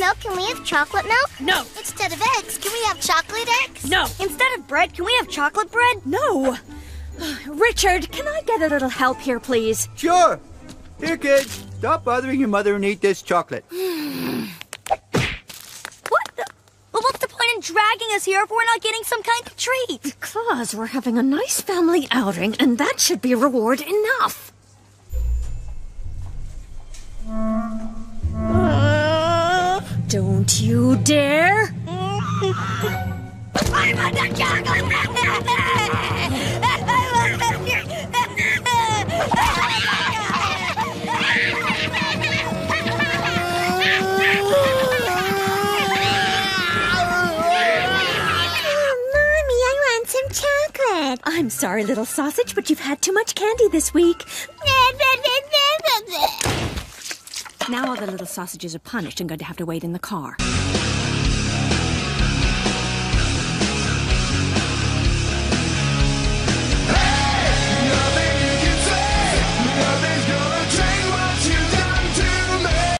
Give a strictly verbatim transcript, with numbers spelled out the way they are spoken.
milk, can we have chocolate milk? No. Instead of eggs, can we have chocolate eggs? No. Instead of bread, can we have chocolate bread? No. Richard, can I get a little help here, please? Sure. Here, kids. Stop bothering your mother and eat this chocolate. What the? Well, what's the point in dragging us here if we're not getting some kind of treat? Because we're having a nice family outing, and that should be reward enough. Don't you dare! I want the chocolate! Chocolate. I'm sorry, little sausage, but you've had too much candy this week. Now all the little sausages are punished and going to have to wait in the car.